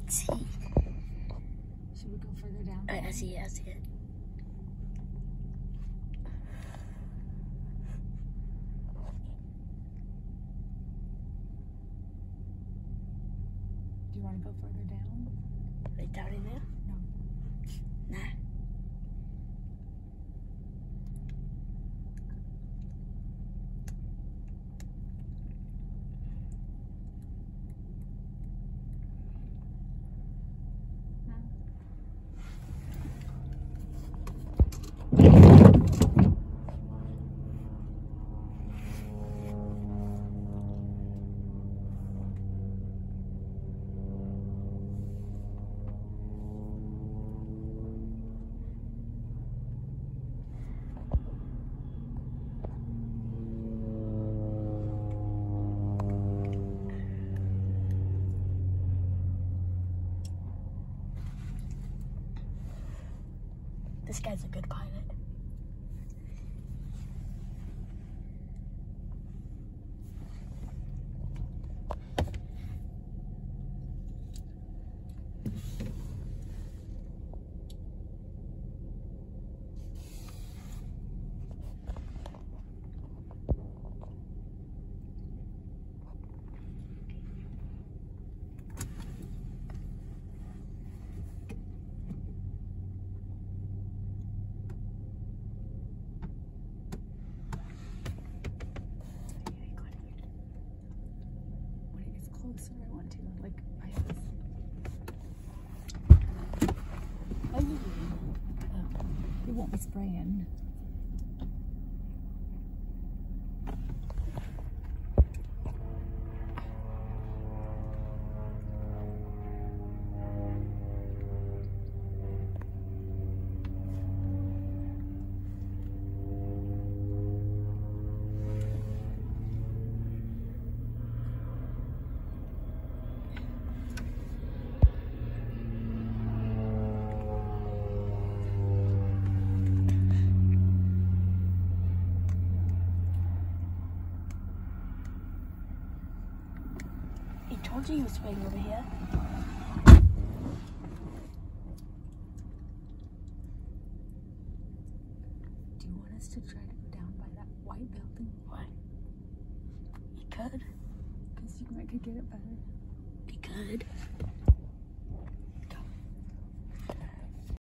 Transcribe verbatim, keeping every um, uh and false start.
can't see. Should we go further down? I, I see it, I see it. Do you want to go further down? Like down in there? No. Nah. This guy's a good pilot. Closer, I want to, like, I have. Oh, it won't be spraying. I told you he was swaying over here. Do you want us to try to go down by that white building? Why? He could. Because you might could get it better. He could.